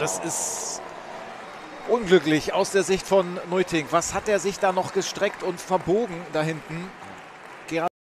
das ist unglücklich aus der Sicht von Neutink. Was hat er sich da noch gestreckt und verbogen da hinten?